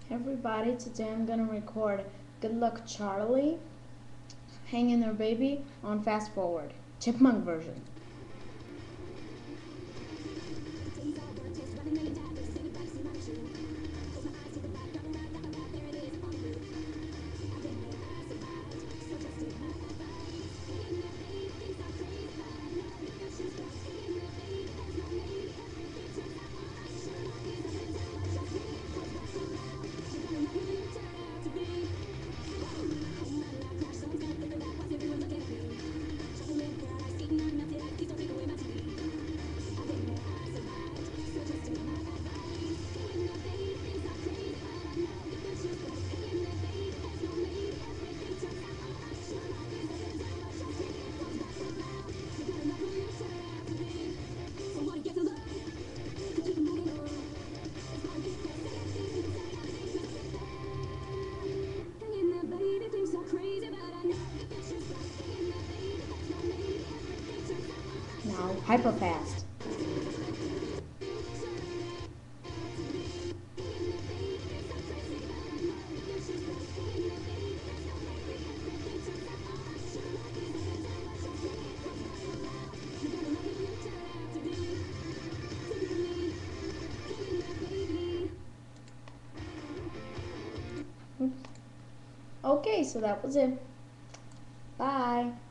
Everybody, today I'm gonna record Good Luck Charlie, Hang in There Baby on fast forward, chipmunk version. Now, hyper fast. Okay, so that was it. Bye.